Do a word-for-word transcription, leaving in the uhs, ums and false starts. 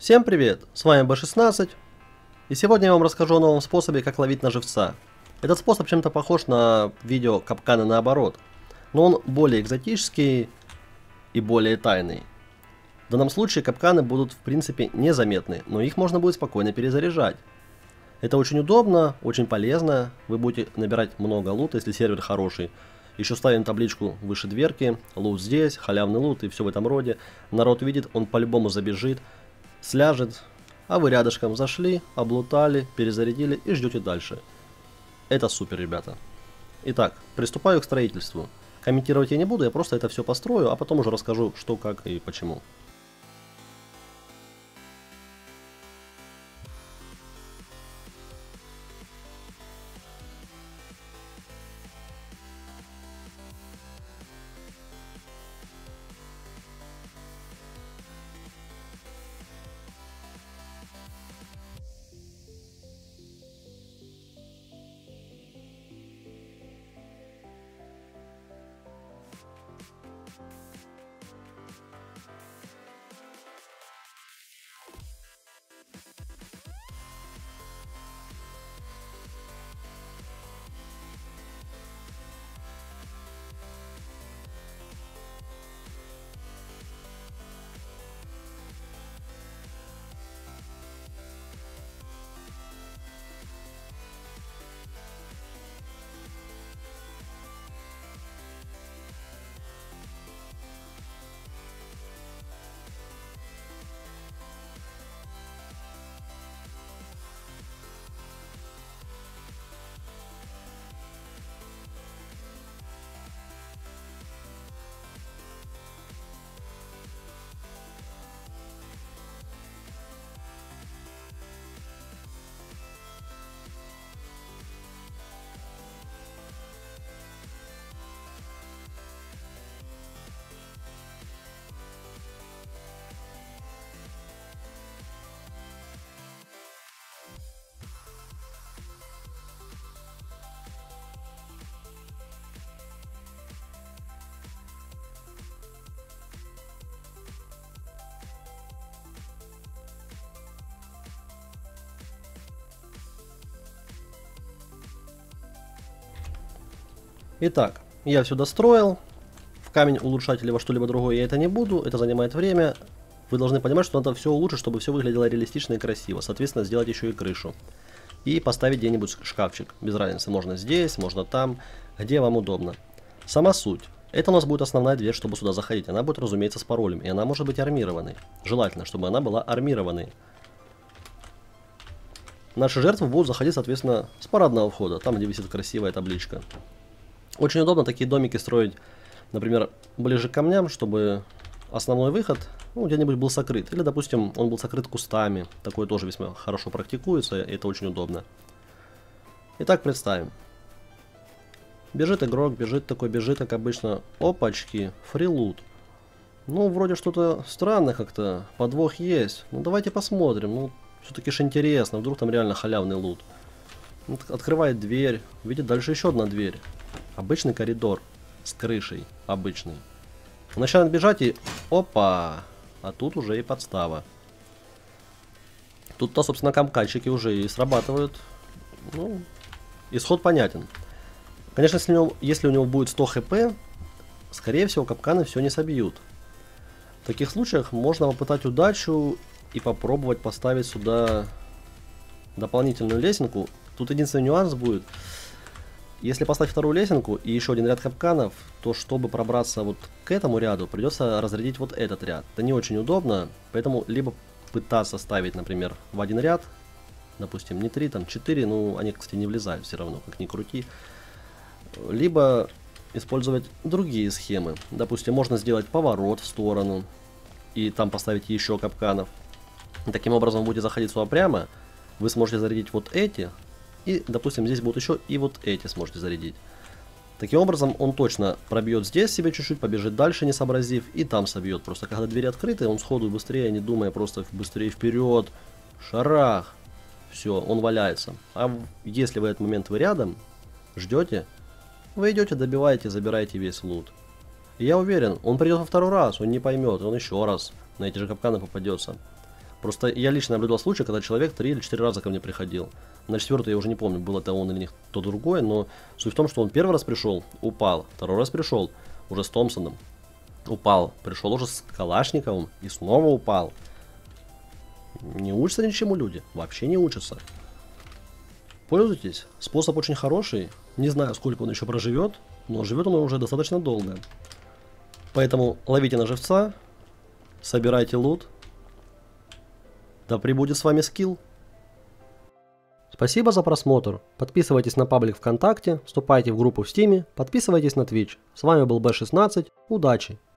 Всем привет, с вами бэ шестнадцать, и сегодня я вам расскажу о новом способе, как ловить на живца. Этот способ чем-то похож на видео капканы наоборот, но он более экзотический и более тайный. В данном случае капканы будут в принципе незаметны, но их можно будет спокойно перезаряжать. Это очень удобно, очень полезно, вы будете набирать много лута, если сервер хороший. Еще ставим табличку выше дверки, лут здесь, халявный лут и все в этом роде. Народ видит, он по-любому забежит, сляжет, а вы рядышком зашли, облутали, перезарядили и ждете дальше. Это супер, ребята. Итак, приступаю к строительству. Комментировать я не буду, я просто это все построю, а потом уже расскажу, что, как и почему. Итак, я все достроил. В камень улучшать или во что-либо другое я это не буду. Это занимает время. Вы должны понимать, что надо все улучшить, чтобы все выглядело реалистично и красиво. Соответственно, сделать еще и крышу. И поставить где-нибудь шкафчик. Без разницы. Можно здесь, можно там. Где вам удобно. Сама суть. Это у нас будет основная дверь, чтобы сюда заходить. Она будет, разумеется, с паролем. И она может быть армированной. Желательно, чтобы она была армированной. Наши жертвы будут заходить, соответственно, с парадного входа. Там, где висит красивая табличка. Очень удобно такие домики строить, например, ближе к камням, чтобы основной выход ну, где-нибудь был сокрыт. Или, допустим, он был сокрыт кустами. Такое тоже весьма хорошо практикуется, и это очень удобно. Итак, представим. Бежит игрок, бежит такой, бежит, как обычно. Опачки, фрилут. Ну, вроде что-то странно как-то, подвох есть. Ну, давайте посмотрим. Ну, все-таки ж интересно, вдруг там реально халявный лут. Открывает дверь, видит дальше еще одна дверь. Обычный коридор с крышей, обычный. Он начинает бежать и... Опа! А тут уже и подстава. Тут-то, собственно, камкальчики уже и срабатывают. Ну, исход понятен. Конечно, если у него, если у него будет сто хп, скорее всего, капканы все не собьют. В таких случаях можно попытать удачу и попробовать поставить сюда дополнительную лесенку. Тут единственный нюанс будет. Если поставить вторую лесенку и еще один ряд капканов, то чтобы пробраться вот к этому ряду, придется разрядить вот этот ряд. Это не очень удобно, поэтому либо пытаться ставить, например, в один ряд, допустим, не три, там четыре, ну они, кстати, не влезают все равно, как ни крути. Либо использовать другие схемы. Допустим, можно сделать поворот в сторону и там поставить еще капканов. Таким образом, вы будете заходить сюда прямо, вы сможете зарядить вот эти. И, допустим, здесь будут еще и вот эти сможете зарядить. Таким образом, он точно пробьет здесь себе чуть-чуть, побежит дальше, не сообразив, и там собьет. Просто когда двери открыты, он сходу быстрее, не думая, просто быстрее вперед. Шарах. Все, он валяется. А если в этот момент вы рядом, ждете, вы идете, добиваете, забираете весь лут. И я уверен, он придет во второй раз, он не поймет, он еще раз на эти же капканы попадется. Просто я лично наблюдал случай, когда человек три или четыре раза ко мне приходил. На четвертый я уже не помню, был это он или кто другой, но суть в том, что он первый раз пришел, упал, второй раз пришел, уже с Томпсоном, упал, пришел уже с Калашниковым и снова упал. Не учатся ничему люди, вообще не учатся. Пользуйтесь, способ очень хороший, не знаю, сколько он еще проживет, но живет он уже достаточно долго. Поэтому ловите на живца, собирайте лут, да пребудет с вами скилл. Спасибо за просмотр, подписывайтесь на паблик ВКонтакте, вступайте в группу в Стиме, подписывайтесь на Twitch. С вами был бэ шестнадцать, удачи!